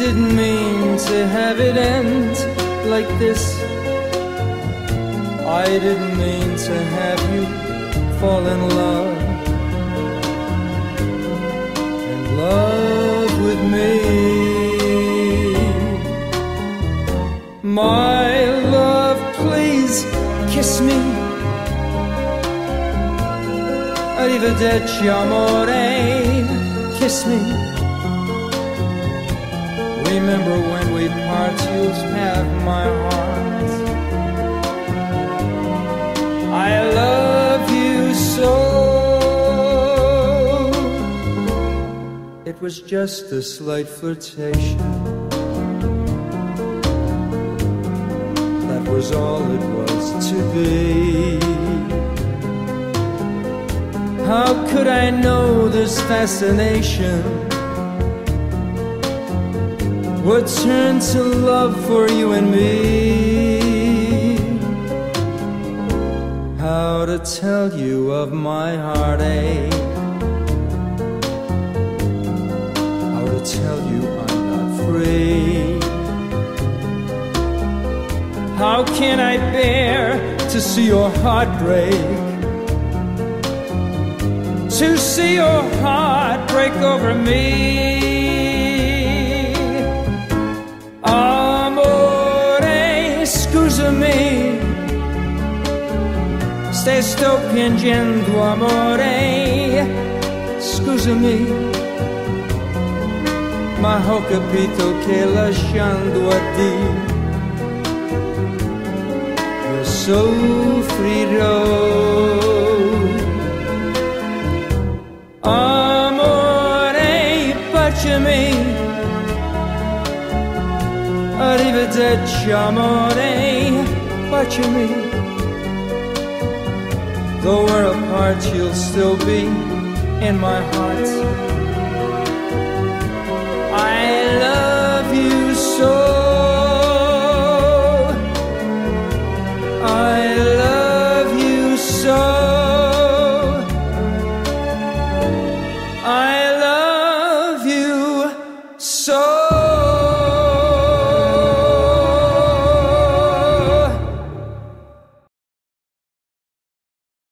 didn't mean to have it end like this. I didn't mean to have you fall in love and love with me. My love, please kiss me. Arrivederci amore, kiss me. Remember when we part, you'll have my heart. I love you so. It was just a slight flirtation. That was all it was to be. How could I know this fascination would turn to love for you and me? How to tell you of my heartache? How to tell you I'm not free? How can I bear to see your heart break? To see your heart break over me? Amore, scusami. Sto piangendo, amore, scusami. Ma ho capito che lasciando a Dio io soffrirò. Amore, baciami. Arrivederci amore, baciami. Though we're apart, you'll still be in my heart. I love you so.